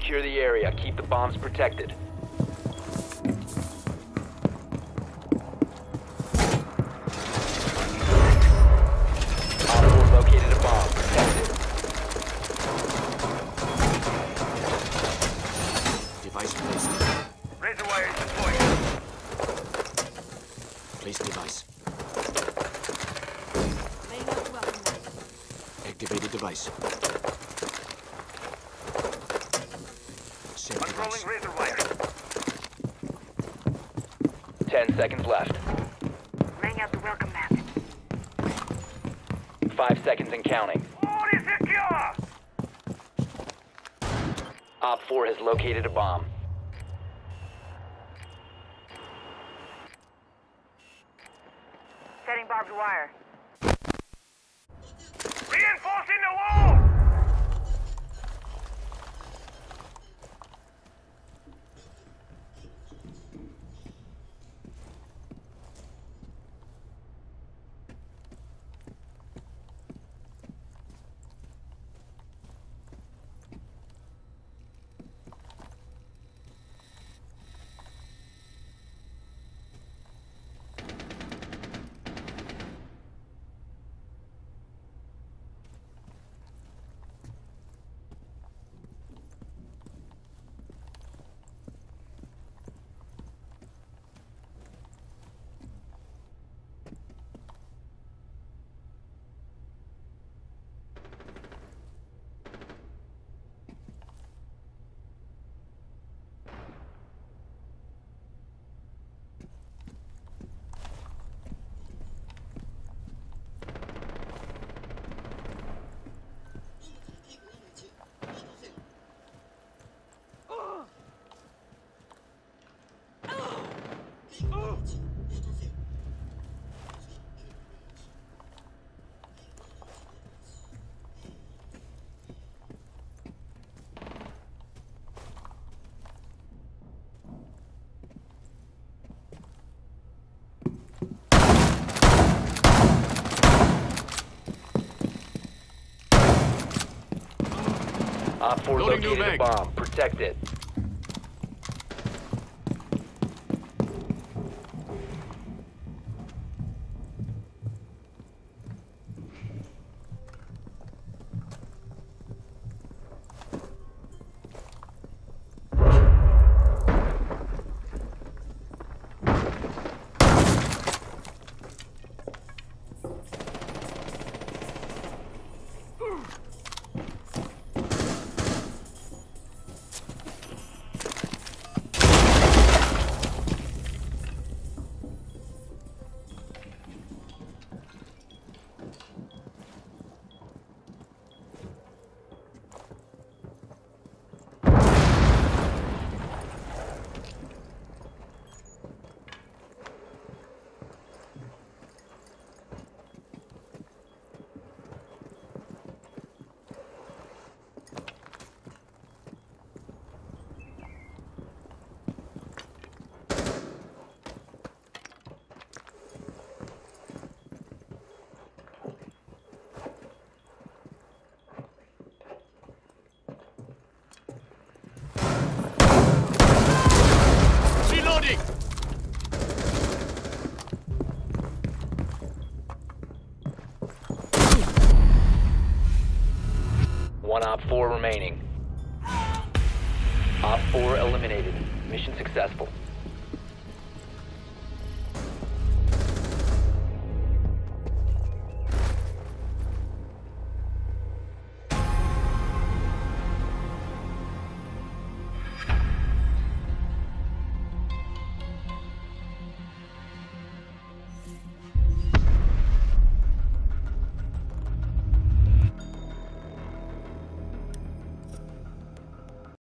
secure the area. Keep the bombs protected. Op 4 located a bomb. Protect it. Device placed. Razor wire is deployed. Place device. Laying out welcome mat. Activated device. Set device. Unrolling razor wire. 10 seconds left. Laying out the welcome mat. 5 seconds and counting. All is secure! Op 4 has located a bomb. Setting barbed wire. Reinforcing the wall! Op 4 Loading new located a mag. bomb. Protect it. Reloading! One Op 4 remaining. Op 4 eliminated. Mission successful.